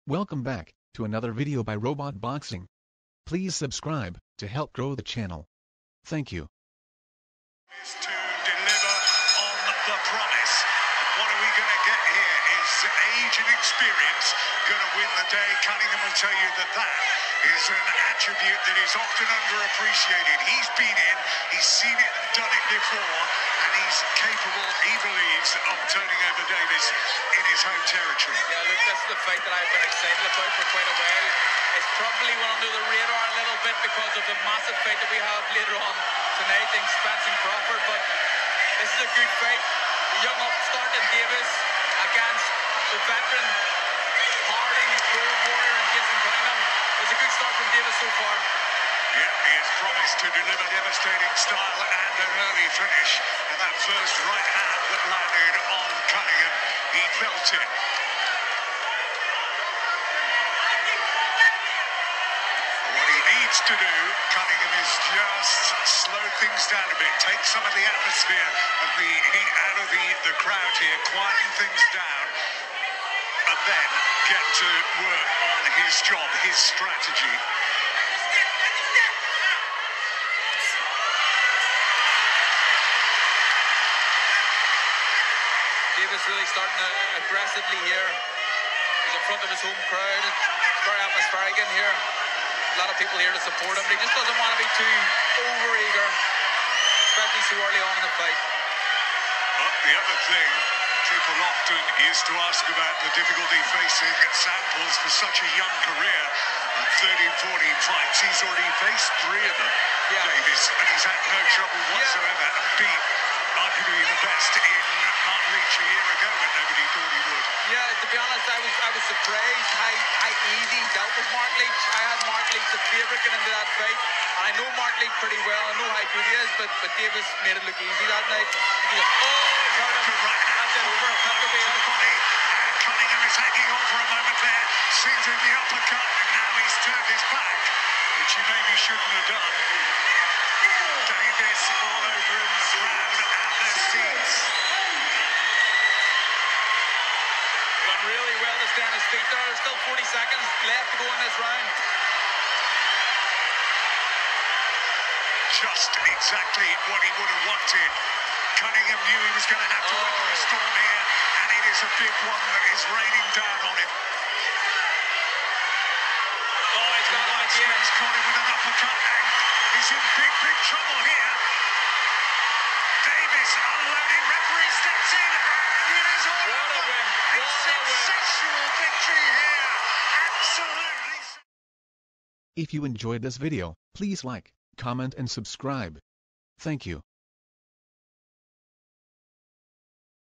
Welcome back to another video by Robot Boxing. Please subscribe to help grow the channel. Thank you. Is to deliver on the promise. And what are we going to get here? Is age and experience going to win the day? Cunningham will tell you that that is an attribute that is often underappreciated. He's been in, he's seen it and done it before, and he's capable, he believes, of turning over Davies in his home territory. Yeah, look, this is the fight that I've been excited about for quite a while. It's probably went under the radar a little bit because of the massive fight that we have later on tonight in Spence and Crawford, but this is a good fight. The young upstart in Davies against the veteran hardened road warrior in Jason Cunningham. It's a good start from Davies so far. Yeah, he has promised to deliver devastating style and an early finish. And that first right hand that landed on Cunningham, he felt it. What he needs to do, Cunningham, is just slow things down a bit, take some of the atmosphere of the heat out of the crowd here, quieten things down, and then get to work on his job, his strategy. Davies really starting aggressively here. He's in front of his home crowd. It's very atmospheric in here. A lot of people here to support him, but he just doesn't want to be too over-eager, especially so early on in the fight. But the other thing, people often used to ask about the difficulty facing Samples for such a young career. 13, 14 fights, he's already faced 3 of them, Davies, and he's had no trouble whatsoever and beat arguably the best in Martin Leach a year ago when nobody thought he would. Yeah, to be honest, I was surprised how easy he dealt with Mark Leach. I had Mark Leach the favourite getting into that fight, and I know Mark Leach pretty well. I know how good he is, but Davies made it look easy that night. He just, right hand to the body, and Cunningham is hanging on for a moment there, swings in the uppercut, and now he's turned his back, which he maybe shouldn't have done. Davies all over him, the crowd at their seats. Done really well to stay on his feet there. There's still 40 seconds left to go in this round. Just exactly what he would have wanted. Cunningham knew he was going to have to weather a storm here, and it is a big one that is raining down on him. Oh, he's got him again. He's caught him with an uppercut, and he's in big, big trouble here. Davies unloading, referee steps in, and it is all What a win. a sensational victory here. Absolutely. If you enjoyed this video, please like, comment and subscribe. Thank you.